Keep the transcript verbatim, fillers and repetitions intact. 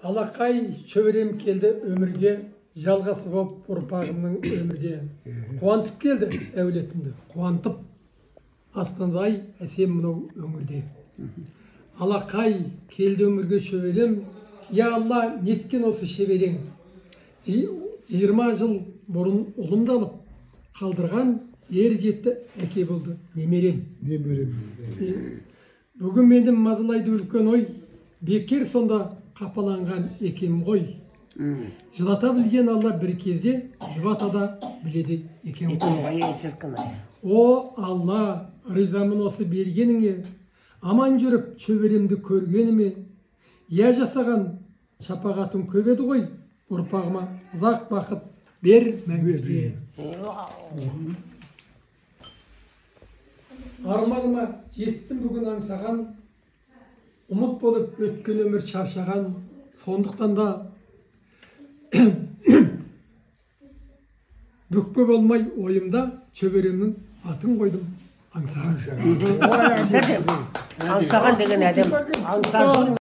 Алақай шөберем келді өмірге, жалғасы боп ұрпағымның өмірде. Қуантып келді әулетімді, қуантып. Астанай әсем мынау өңірде. Алақай келді өмірге шөберем, я Алла, неткен осы шеберең. Жиырма жыл бұрын ұлымды алып, қалдырған ер жетті әке болды немерем. Немерем. Бүгін мені мазалайды үлкен ой, бекер сонда қапаланған екем ғой. Жылата білген Алла бір кезде, жұбата да біледі екен ғой. О Алла, ризамын осы бергеніңе, аман жүріп шөберемді көргеніме. Я жасаған шапағатым көп еді ғой, ұрпағыма ұзақ бақыт бер мәңгіге. Арманыма жеттім бүгін аңсаған, ұмыт болып өткен өмір шаршаған, сондықтан да бүкпе болмай ойымда шөберемнің атын қойдым аңсаған. Аңсаған деген әдем.